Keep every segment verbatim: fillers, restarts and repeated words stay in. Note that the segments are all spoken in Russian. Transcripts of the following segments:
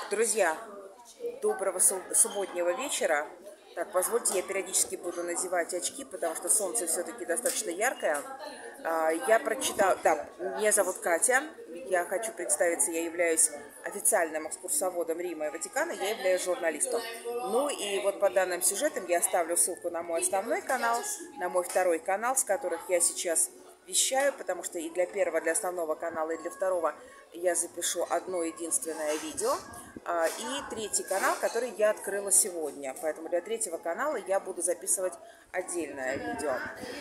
Друзья, доброго субботнего вечера. Так, позвольте, я периодически буду надевать очки, потому что солнце все-таки достаточно яркое. Я прочитала... Да, меня зовут Катя. Я хочу представиться, я являюсь официальным экскурсоводом Рима и Ватикана, я являюсь журналистом. Ну и вот по данным сюжетам я оставлю ссылку на мой основной канал, на мой второй канал, с которых я сейчас вещаю, потому что и для первого, для основного канала, и для второго я запишу одно единственное видео. И третий канал, который я открыла сегодня. Поэтому для третьего канала я буду записывать отдельное видео.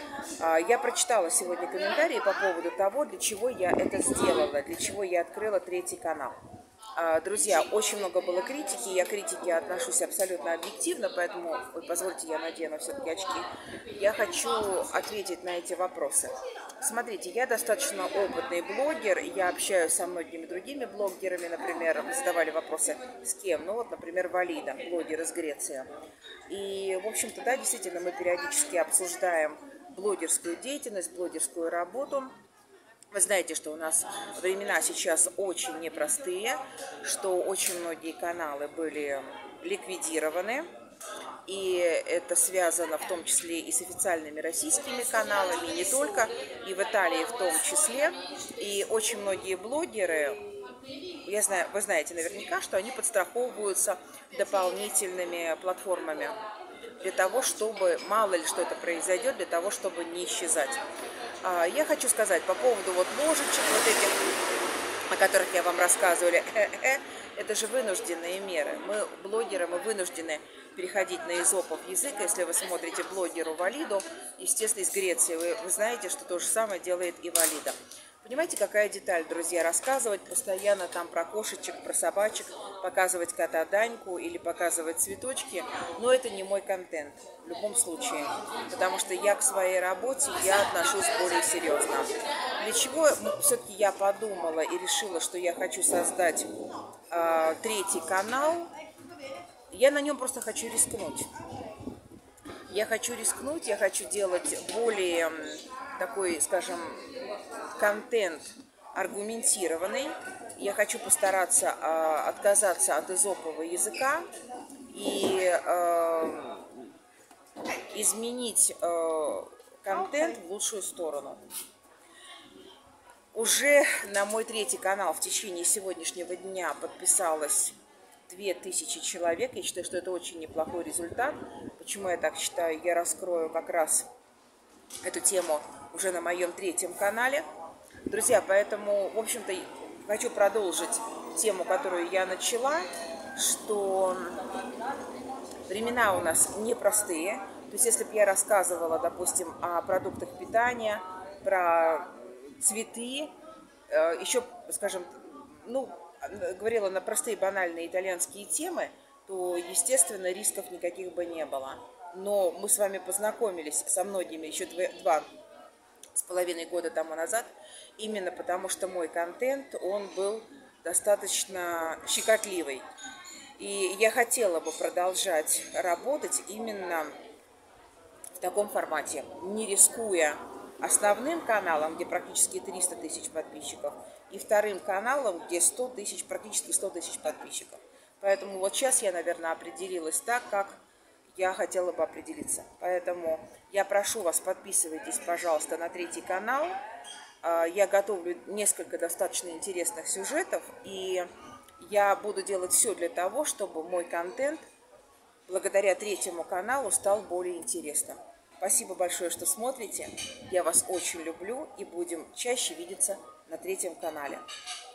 Я прочитала сегодня комментарии по поводу того, для чего я это сделала, для чего я открыла третий канал. Друзья, очень много было критики, я к критике отношусь абсолютно объективно, поэтому, ой, позвольте, я надену все-таки очки. Я хочу ответить на эти вопросы. Смотрите, я достаточно опытный блогер, я общаюсь со многими другими блогерами, например, задавали вопросы с кем, ну вот, например, Валида, блогер из Греции. И, в общем-то, да, действительно, мы периодически обсуждаем блогерскую деятельность, блогерскую работу. Вы знаете, что у нас времена сейчас очень непростые, что очень многие каналы были ликвидированы. И это связано в том числе и с официальными российскими каналами, и не только, и в Италии в том числе. И очень многие блогеры, я знаю, вы знаете наверняка, что они подстраховываются дополнительными платформами для того, чтобы, мало ли что-то произойдет, для того, чтобы не исчезать. Я хочу сказать по поводу вот ложечек вот этих, о которых я вам рассказывала, это же вынужденные меры. Мы, блогеры, мы вынуждены переходить на эзопов язык. Если вы смотрите блогеру Валиду, естественно, из Греции, вы, вы знаете, что то же самое делает и Валида. Понимаете, какая деталь, друзья, рассказывать постоянно там про кошечек, про собачек, показывать кота Даньку или показывать цветочки, но это не мой контент в любом случае, потому что я к своей работе, я отношусь более серьезно. Для чего все-таки я подумала и решила, что я хочу создать э, третий канал, я на нем просто хочу рискнуть. Я хочу рискнуть, я хочу делать более такой, скажем, контент аргументированный. Я хочу постараться э, отказаться от эзопового языка и э, изменить э, контент в лучшую сторону. Уже на мой третий канал в течение сегодняшнего дня подписалось две тысячи человек. Я считаю, что это очень неплохой результат. Почему я так считаю? Я раскрою как раз эту тему уже на моем третьем канале. Друзья, поэтому, в общем-то, хочу продолжить тему, которую я начала, что времена у нас непростые. То есть, если бы я рассказывала, допустим, о продуктах питания, про цветы, еще, скажем, ну, говорила на простые банальные итальянские темы, то, естественно, рисков никаких бы не было. Но мы с вами познакомились со многими еще два с половиной года тому назад, именно потому что мой контент, он был достаточно щекотливый. И я хотела бы продолжать работать именно в таком формате, не рискуя основным каналом, где практически триста тысяч подписчиков, и вторым каналом, где сто тысяч, практически сто тысяч подписчиков. Поэтому вот сейчас я, наверное, определилась так, как я хотела бы определиться. Поэтому я прошу вас, подписывайтесь, пожалуйста, на третий канал. Я готовлю несколько достаточно интересных сюжетов, и я буду делать все для того, чтобы мой контент, благодаря третьему каналу, стал более интересным. Спасибо большое, что смотрите. Я вас очень люблю, и будем чаще видеться на третьем канале.